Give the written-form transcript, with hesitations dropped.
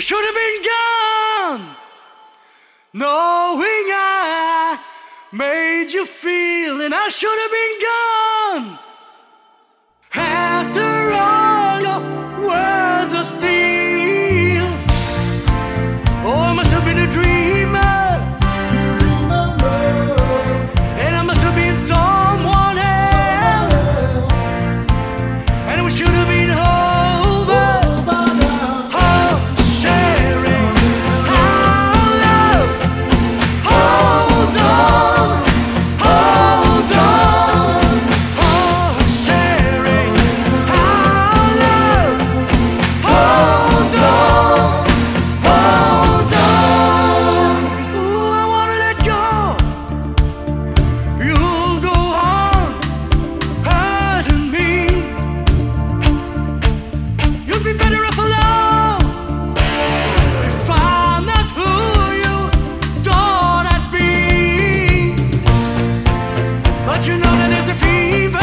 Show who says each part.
Speaker 1: should have been gone, knowing I made you feel, and I should have been gone. After all your words of steel, oh, I must have been a dreamer, and I must have been someone else, and we should have been over. But you know that there's a fever